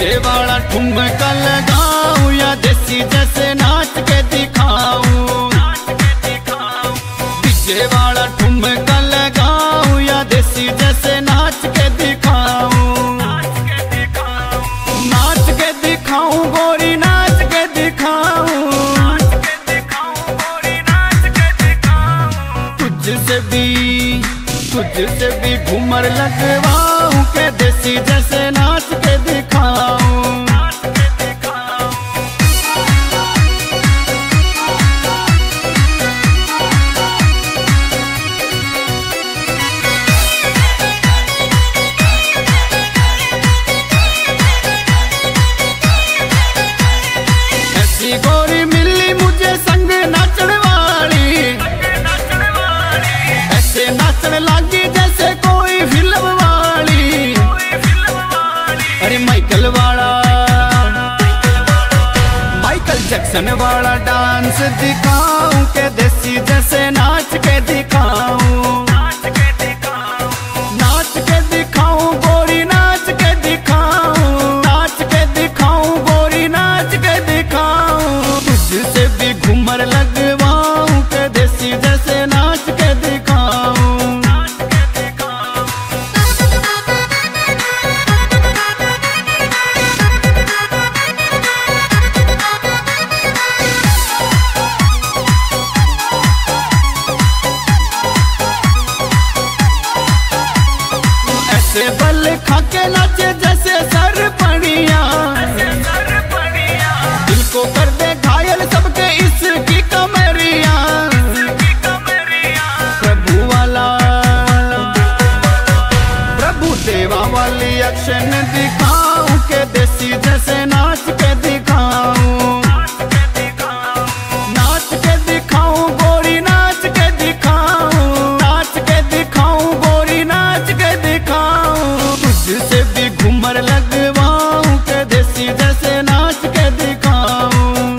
DJ वाला ठुमका लगाऊं या देसी जैसे नाच के दिखाऊं। डीजे वाला ठुमका लगाऊं या देसी जैसे नाच के दिखाऊं। नाच के दिखाऊं गोरी नाच के दिखाऊं। तुझसे भी घूमर लगवाऊं के देसी जैसे नाच के दिखाऊं। ऐसी गोरी मिली मुझे संग नाचने वाली, ऐसे नाचने लगी जैसे कोई फिल्म वाली। अरे माइकल जैक्सन वाला डांस दिखाऊं के देसी जैसे नाच के दिखाऊं। नाच के दिखाऊं गोरी नाच के दिखाऊं। नाच के दिखाऊं गोरी नाच के दिखाऊं। तुझसे भी घूमर लगवाऊं के देसी जैसे नाच के दिखाऊं। ऐसे बल खाके नाचे जैसे सरपणिया, दिल को कर दे घायल सबके इसकी कमरिया। प्रभु देवा वाली एक्शन दिखाऊं के देसी जैसे नाच के दिखाऊं। नाच के दिखाऊं गोरी नाच के दिखाऊं। नाच के दिखाऊं गोरी नाच के दिखाऊं। तुझसे भी घूमर लगवाऊं के देसी जैसे नाच के दिखाऊं।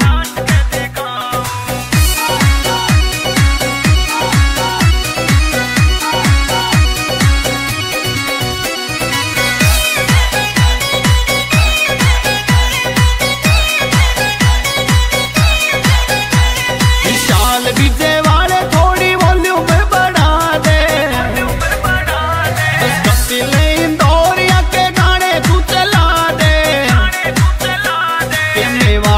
विशाल डीजे वाले थोड़ी वॉल्यूम बढ़ा दे, बस कपिल इंदौरिया के गाने तू चला दे। के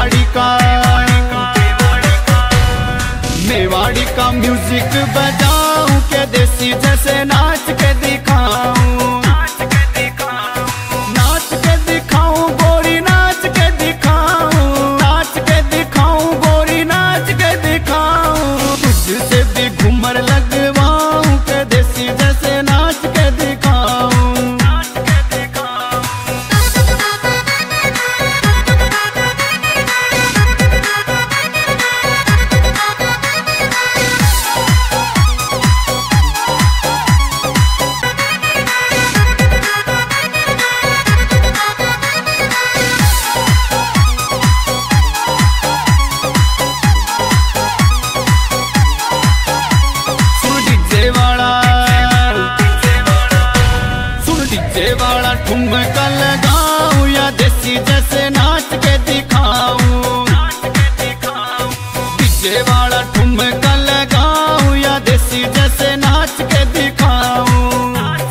मेवाड़ी का म्यूजिक बजाऊं के देसी जैसे नाच के दिखाऊं। नाच के दिखाऊं गोरी नाच के दिखाऊं। नाच के दिखाऊं गोरी नाच के दिखाऊं। तुझसे भी घूमर लगवाऊं के देसी जैसे नाच के दिखाऊं। डीजे वाला ठुमका लगाऊं या देसी जैसे नाच के दिखाऊं। डीजे वाला ठुमका लगाऊं या देसी जैसे नाच के दिखाऊं।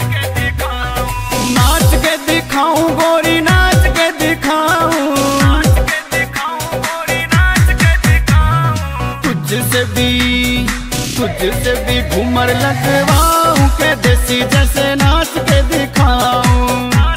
नाच के दिखाऊं गोरी नाच के दिखाऊं। तुझसे भी घूमर लगवाऊं के देसी जैसे नाच के दिखाऊं।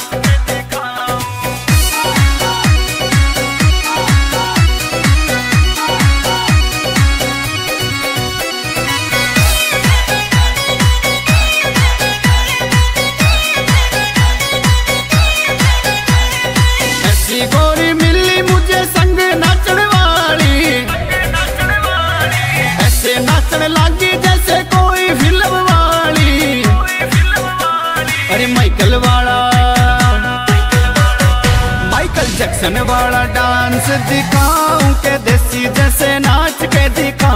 ऐसी गोरी मिली मुझे संग नाचने वाली, ऐसे नाचने लगी जैसे कोई फिल्म वाली। अरे माइकल जैक्सन वाला डांस दिखाऊं के देसी जैसे नाच के दिखाऊं।